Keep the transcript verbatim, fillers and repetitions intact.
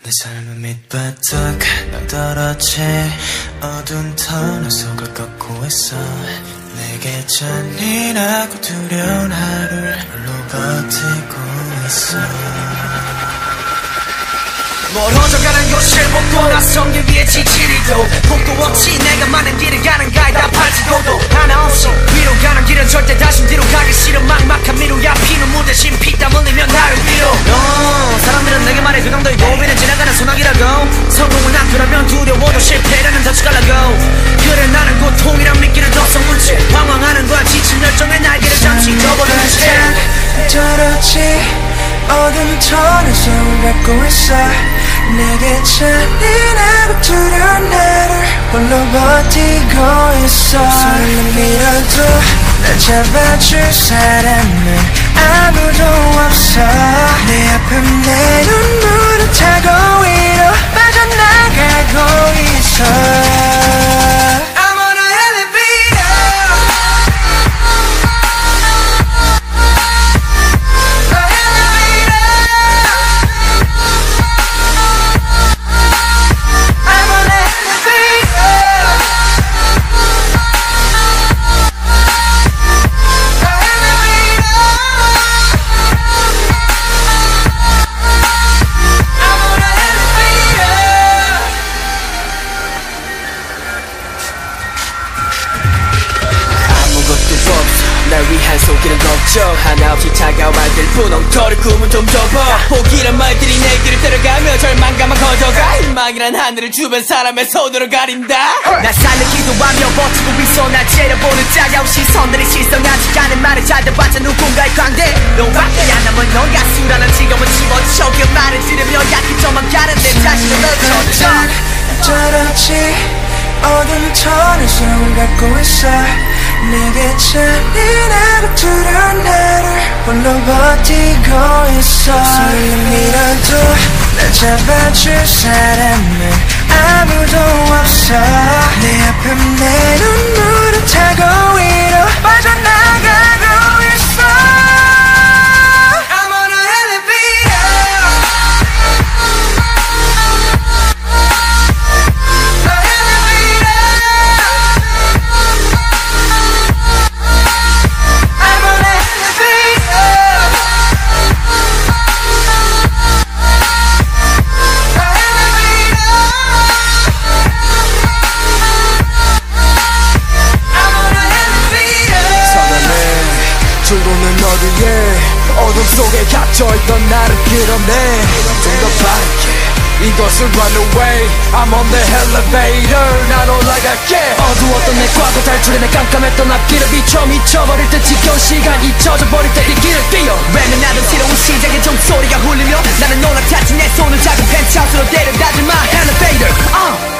내 삶은 밑바닥 너덜었지. 어두운 터널 속을 걷고 있어. 내게 잔인하고 두려운 하루를 홀로 버티고 있어. 멀어져가는 곳을 보고 낯선 길 위에 지치리도 복도 없이 내가 많은 길을 가는 가이다 팔지고도 하나 없이 위로 가는 길은 절대 다시 뒤로 가기 싫어. 막막한 미로야 피눈물 대신 피땀 흘리면 나를 위로. 어, 사람들은 내게 말해 그 정도의 고비는 지나가는 소나기라고. 성공을 앞두라면 두려워도 실패라는 덫이 갈라고. 그래 나는 고통이란 미끼를 덮어문 채 방황하는 거야. 지친 열정의 날개를 잠시 접어둔 채 떨어지 어둠 터널 속을 밟고 있어. 내게 잔인하고 두려운 나를 홀로 버티고 있어. 손을 밀어도 날 잡아줄 사람은 아무도 없어. 내 아픔 내 눈물을 타고 위로 빠져나가고 있어. 날 위한 속이는 걱정 하나 없이 차가워할 들 뿐. 엉터리 꿈은 좀 접어. 포기란 말들이 내 길을 따라가며 절망감만 커져가. 희망이란 하늘을 주변 사람의 손으로 가린다. 날 살려 기도하며 버티고 있어. 날 째려보는 짜가운 시선들이 실성하지 않은 말을 잘 들어봤자 누군가의 광대. 너밖에 안 남은 너가 수라는 지금은 집어쳐. 그 말을 들으며 약히 저만 가는 내 자신을 넣어줘. 떨어지 어둠 터널 속을 밟고 있어. 내게 잔인하고 두려운 나를 홀로 버티고 있어. 손을 밀어도 날 잡아줄 사람은 아무도 없어. 내 아픔 내 눈물을 타고 위로 빠져나가고 있어. 주로는 어디에 어둠 속에 갇혀있던 나를 끌어내. 좀 더 빠르게 이것을 run away. I'm on the elevator. 난 올라갈게. 어두웠던 내 과거 탈출해. 내 깜깜했던 앞길을 비춰. 미쳐버릴 때 지겨운 시간 잊혀져버릴 때 이 길을 뛰어. 왜는 나도 새로운 시작의 종소리가 울리며 나는 올라탔지. 내 손을 작은 펜트하우스로 데려다줄 my elevator. uh.